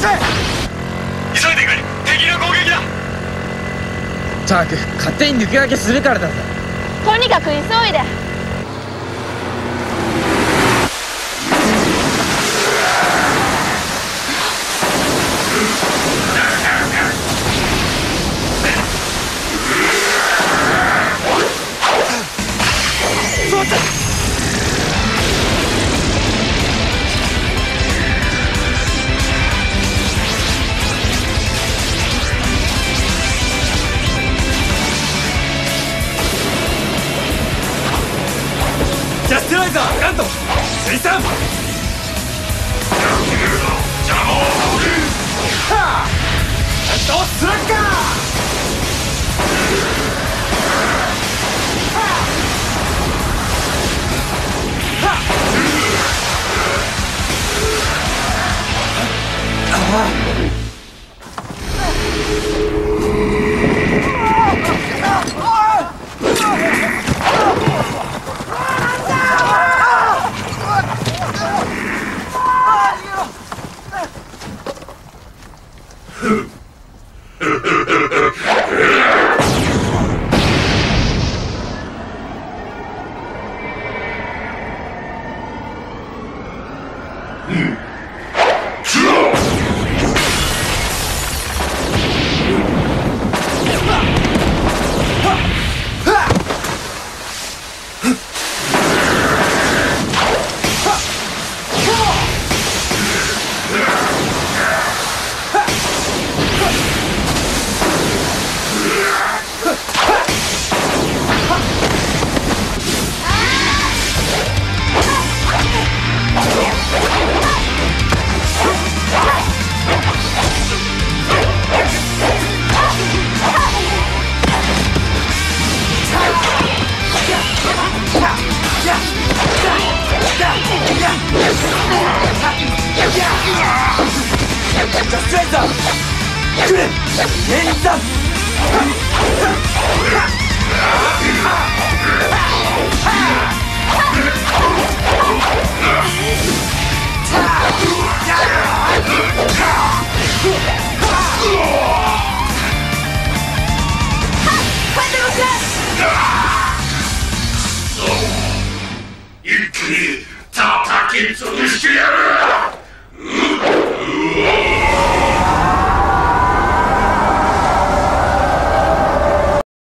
せ。急いでくれ。敵の攻撃だ。 ったく勝手に抜け駆けするからだぜ。 とにかく急いで。 ジャスティライザーガント水産。はあ、ガントスラッガー。一気に叩き潰してやる。